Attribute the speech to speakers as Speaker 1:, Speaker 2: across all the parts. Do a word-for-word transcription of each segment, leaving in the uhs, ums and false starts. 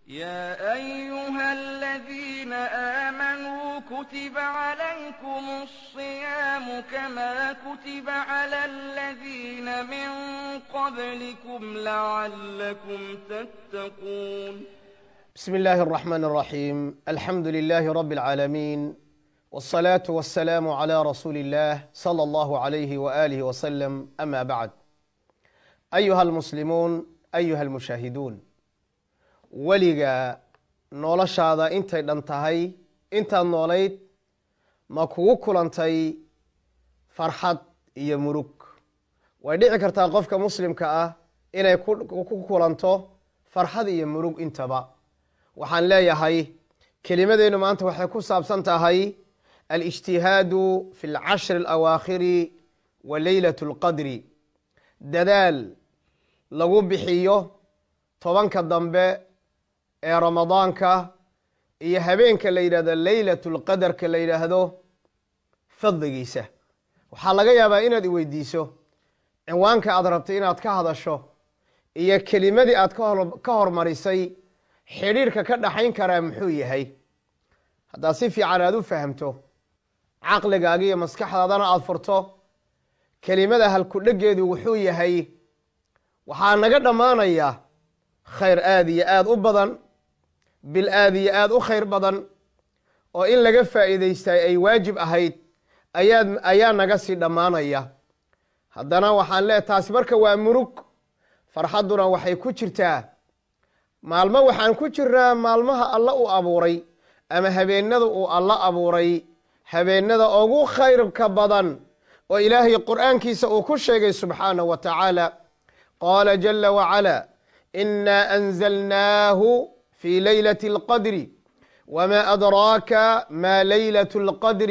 Speaker 1: يا أيها الذين آمنوا كتب عليكم الصيام كما كتب على الذين من قبلكم لعلكم تتقون.
Speaker 2: بسم الله الرحمن الرحيم. الحمد لله رب العالمين، والصلاة والسلام على رسول الله صلى الله عليه وآله وسلم. أما بعد، أيها المسلمون، أيها المشاهدون، weliga noloshaada intay dhan tahay intaad noolayd ma kugu kulantay farxad iyo murug? way dhici kartaa qofka muslimka ah inay ku kulanto farxad iyo murug intaba. waxaan leeyahay kelimadeenu maanta waxay ku saabsan tahay alijtihaadu fi alcashri alawaakhiri wa leylatu lqadri, dadaal lagu bixiyo tobanka dambe ee ramadaanka iyo habeenka la yidhahdo leylatu lqadarka la yidhaahdo fadligiisa. waxaa laga yaabaa inaad iweydiiso cinwaanka aad rabtay inaad ka hadasho iyo kelimadii aad ka hormarisay xidhiirka ka dhaxayn karaa muxuu yahay. haddaad si fiican aad u fahamto, caqligaaga iyo maskaxdaadana aada furto, kelimada halkudhegeedu wuxuu yahay, waxaa naga dhammaanaya khayr aada iyo aada u badan, bil aada iyo aada u khayr badan oo in laga faa'iidaystay ay waajib ahayd ayaa ayaa naga sii dhammaanaya. haddana waxaan leeyahay taasi marka waa murug. farxadduna waxay ku jirtaa maalmo waxaan ku jirnaa maalmaha alla uu abuuray ama habeenada uu alla abuuray, habeenada ugu khayrka badan oo ilaahay qur'aankiisa uu ku sheegay subxaanahu wa tacaala. qaala jala wacala إنا أنزلناه في ليلة القدر وما أدراك ما ليلة القدر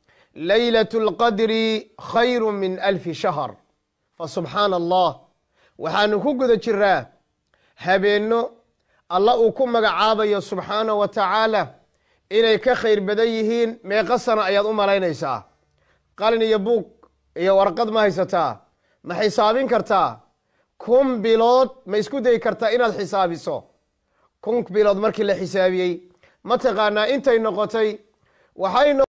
Speaker 2: ليلة القدر خير من ألف شهر. فسبحان الله، waxaanu ku guda jiraa habeenno alla uu ku magacaabayo subxaanaه wa tacaala inay ka khayr badan yihiin. meeqa sana ayaad u malaynaysaa? qalin iyo buug iyo warqad ma haysataa? ma xisaabin kartaa? kun bilood ma isku dayi kartaa inaad xisaabiso? kun bilood markii la xisaabiyey ma taqaanaa intay noqotay? waxay